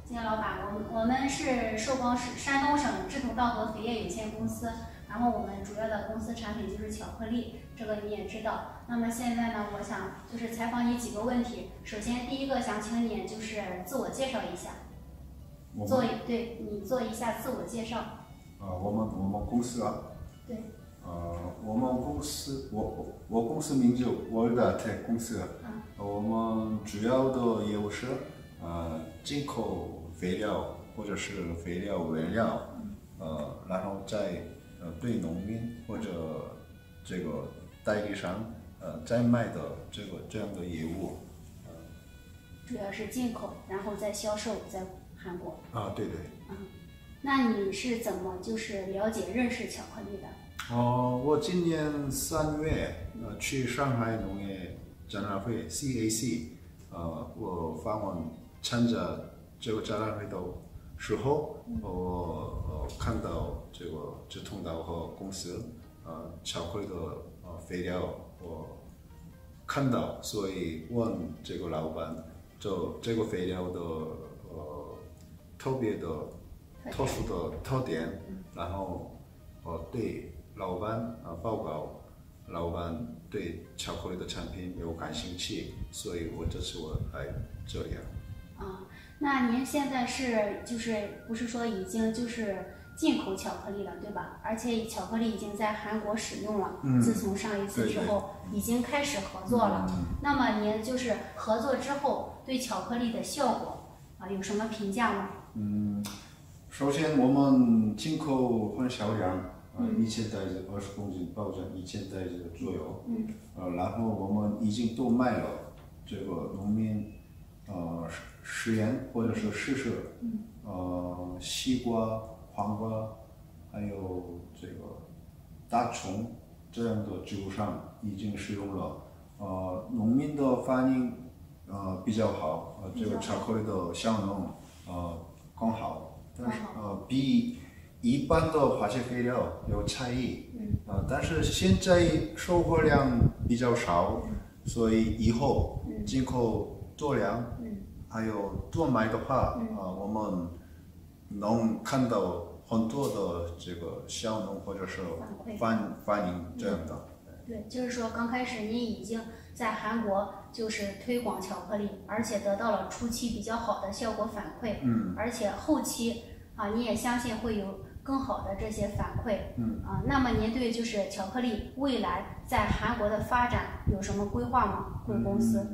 金老板，我们是寿光市山东省志同道合肥业有限公司，然后我们主要的公司产品就是巧克力，这个你也知道。那么现在呢，我想就是采访你几个问题。首先第一个想请你就是自我介绍一下，对你做一下自我介绍。 我们公司啊。 对。 我们公司我公司名叫 water-soluble 公司。我们主要的业务是进口肥料或者是肥料原料，然后再对农民或者这个代理商再卖的这样的业务。 主要是进口，然后再销售在韩国。 对。 那你是怎么就是了解认识巧克力的？ 我今年3月去上海农业展览会 CAC， 我访问参加这个展览会的时候，我看到这个志同道合公司巧克力的肥料，我看到，所以问这个老板，这个肥料的特别的特殊的特点，然后对老板报告，老板对巧克力的产品有感兴趣，所以这次我来这里。 那您现在不是说已经就是进口巧克力了，对吧？而且巧克力已经在韩国使用了，自从上一次之后已经开始合作了。那么您就是合作之后对巧克力的效果有什么评价吗？ 首先我们进口很少量，1000袋子20公斤，保证1000袋子左右。然后我们已经都卖了这个农民实验或者是试试，西瓜、黄瓜，还有这个大葱这样的植物上已经使用了，农民的反应比较好，这个巧克力的效能更好，但是比一般的化学肥料有差异，但是现在收获量比较少，所以以后进口多量，还有多买的话，我们能看到很多的这个效能或者是反应这样的。 对，就是说刚开始你已经在韩国就是推广巧克力，而且得到了初期比较好的效果反馈，而且后期你也相信会有更好的这些反馈，那么您对就是巧克力未来在韩国的发展有什么规划吗？贵公司？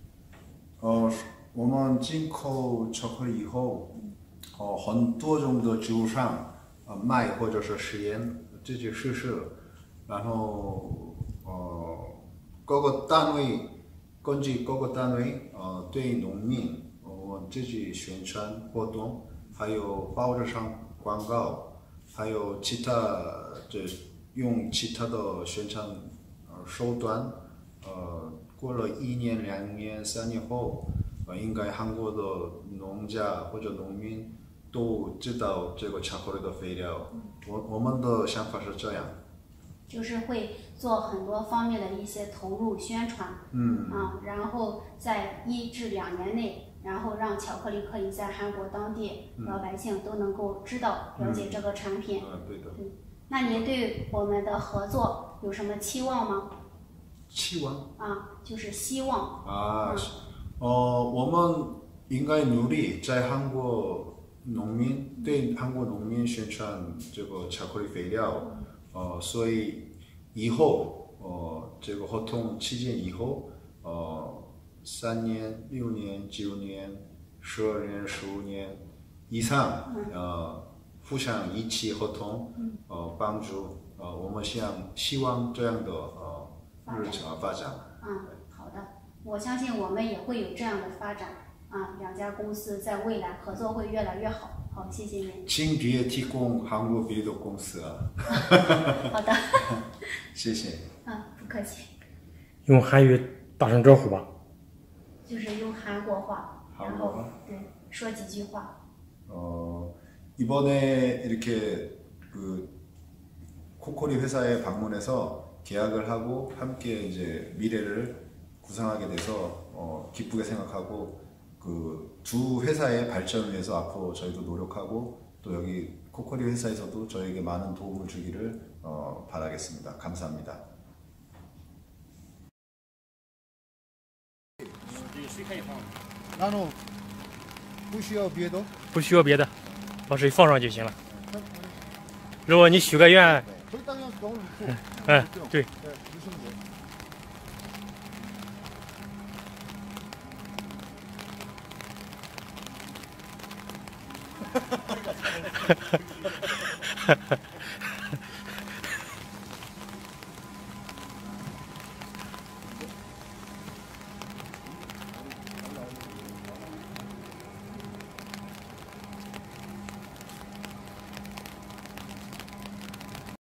我们进口巧克力以后，很多种的植物上卖或者是实验自己试试，然后各个单位根据各个单位对农民我们自己宣传活动，还有报纸上广告，还有其他用其他的宣传手段，过了1年、2年、3年后，应该韩国的农家或者农民都知道这个巧克力的肥料。我们的想法是这样， 就是会做很多方面的一些投入宣传，然后在1至2年内，然后让巧克力可以在韩国当地老百姓都能够知道了解这个产品。 对的。 那您对我们的合作有什么期望吗？ 期望就是希望。 我们应该努力在韩国对韩国农民宣传这个巧克力肥料，所以以后这个合同期间以后，3年、6年、9年、12年、15年以上，互相一起合同，帮助我们希望这样的发展。 好的，我相信我们也会有这样的发展，2家公司在未来合作会越来越好。好，谢谢您。 请别提供韩国别的公司好的。 谢谢。 不客气。 用韩语打声招呼吧。 就是用韩国话，然后说几句话。 이번에 이렇게 코코리 회사에 방문해서 계약을 하고 함께 이제 미래를 구상하게 돼서 기쁘게 생각하고 그 두 회사의 발전을 위해서 앞으로 저희도 노력하고 또 여기 코코리 회사에서도 저에게 많은 도움을 주기를 바라겠습니다. 감사합니다. 水可以放。 然后不需要别的。 不需要别的，把水放上就行了。如果你许个愿，对。哈哈哈哈哈。